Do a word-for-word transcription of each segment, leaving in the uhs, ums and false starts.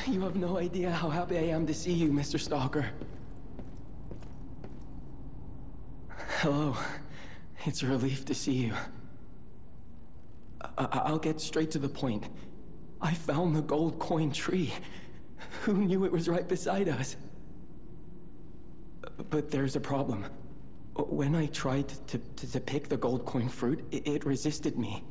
You have no idea how happy I am to see you, Mister Stalker. Hello. It's a relief to see you. I I'll get straight to the point. I found the gold coin tree. Who knew it was right beside us? But there's a problem. When I tried to, to, to pick the gold coin fruit, it, it resisted me.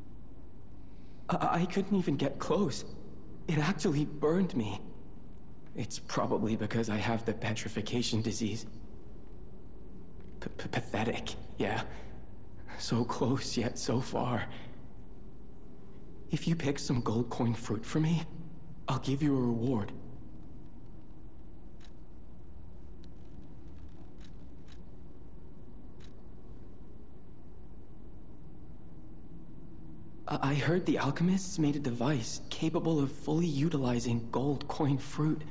I, I couldn't even get close. It actually burned me. It's probably because I have the petrification disease. P Pathetic, yeah. So close, yet so far. If you pick some gold coin fruit for me, I'll give you a reward. I heard the alchemists made a device capable of fully utilizing gold coin fruit.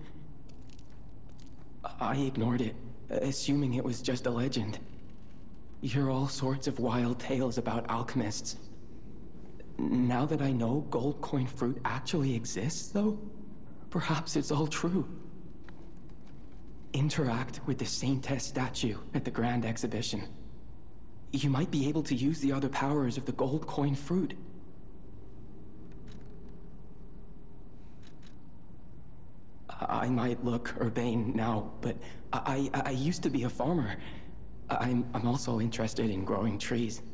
I ignored it, assuming it was just a legend. You hear all sorts of wild tales about alchemists. Now that I know gold coin fruit actually exists, though, perhaps it's all true. Interact with the Saintess statue at the Grand Exhibition. You might be able to use the other powers of the gold coin fruit. I might look urbane now, but I, I, I used to be a farmer. I'm, I'm also interested in growing trees.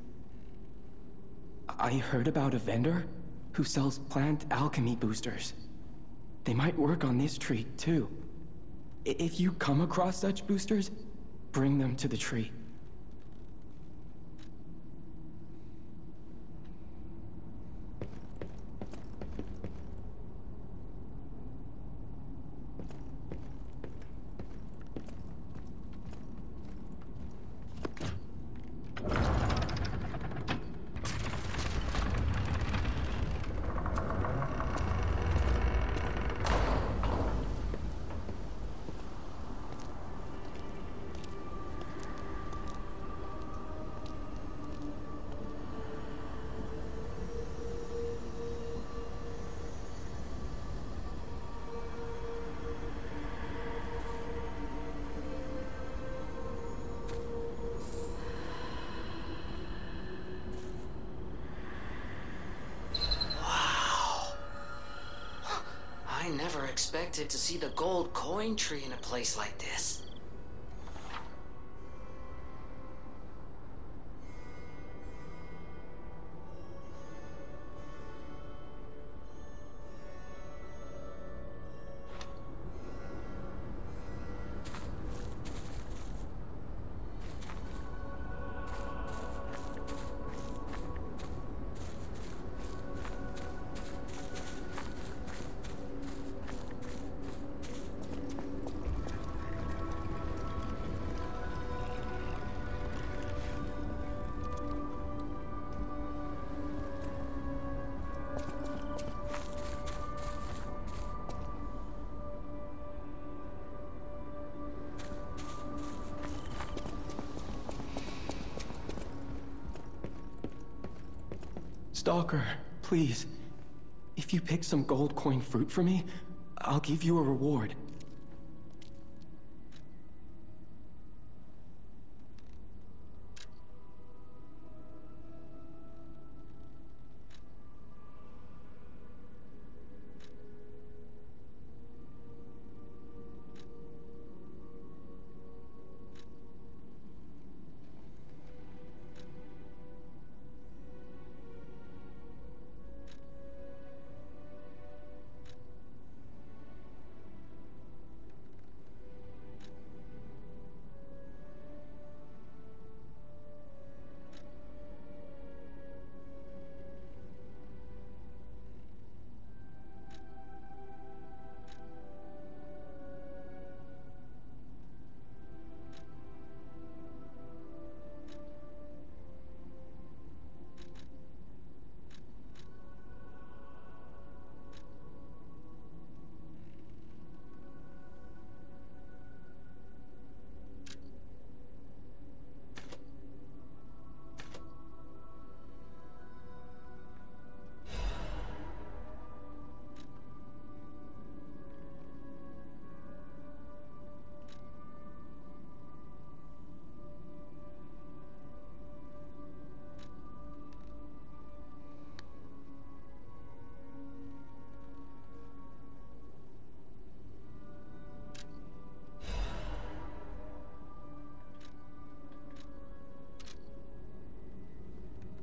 I heard about a vendor who sells plant alchemy boosters. They might work on this tree, too. If you come across such boosters, bring them to the tree. I never expected to see the gold coin tree in a place like this. Stalker, please. If you pick some gold coin fruit for me, I'll give you a reward.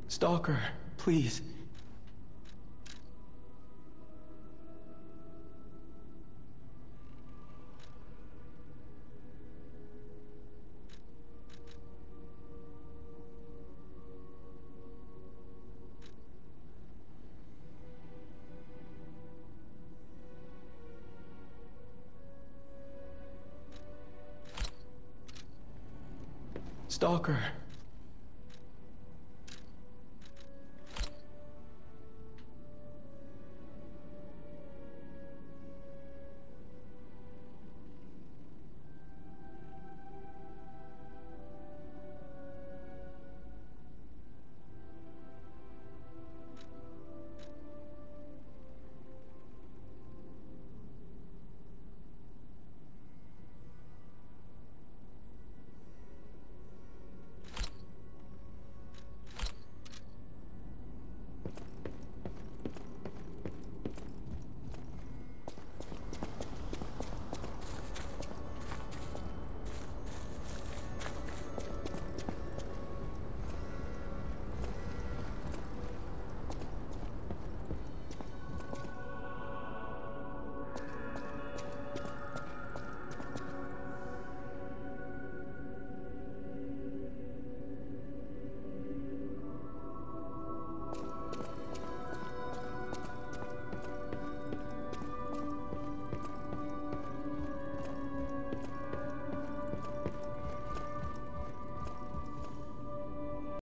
Stalker, please. Stalker.